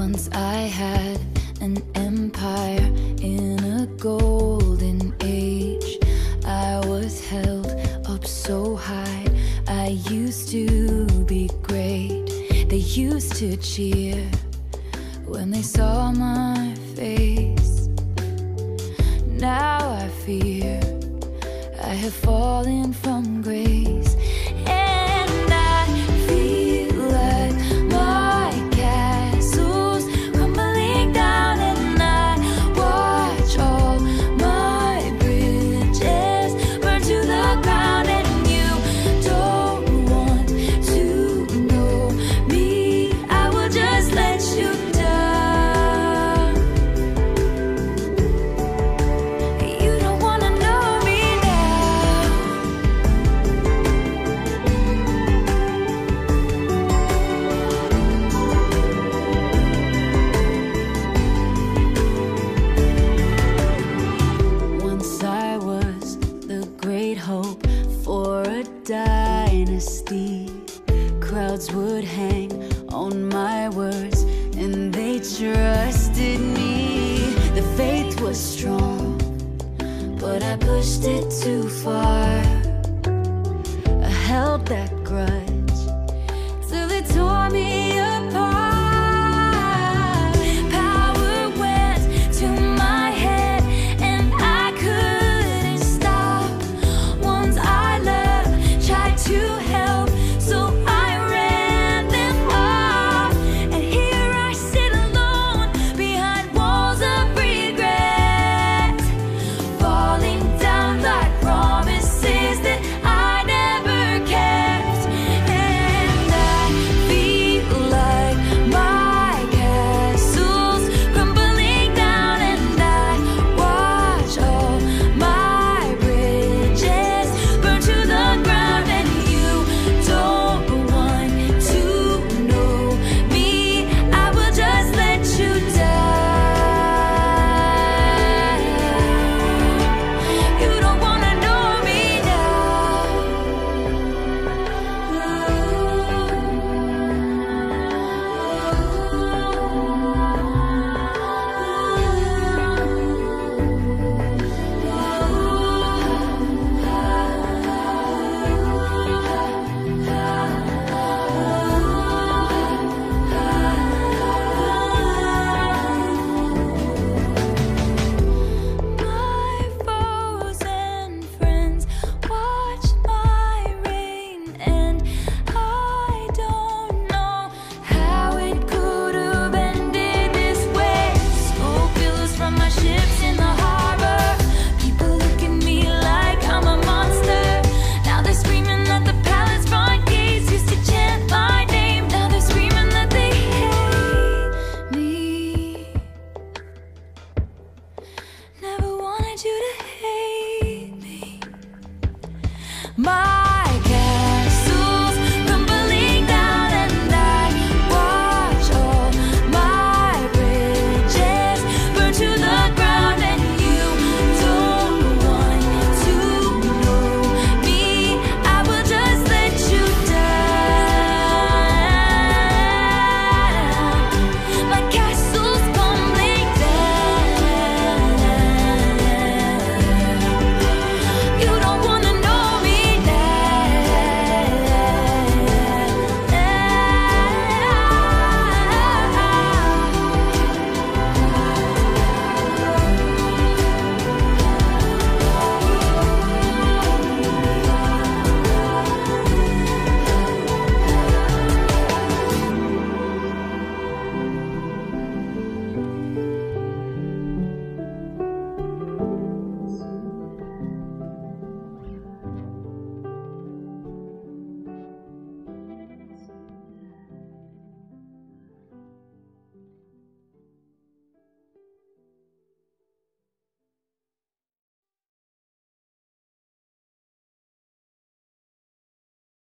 Once I had an empire in a golden age. I was held up so high, I used to be great. They used to cheer when they saw my face. Now I fear I have fallen from grace. And I feel like my castle's crumbling down, and I watch all my bridges burn to the ground. And you don't want to know me, I will just let you down. You don't wanna know me now. Once I was the great hope for a dynasty. Crowds would hang on my words, and they trusted me. The faith was strong, but I pushed it too far.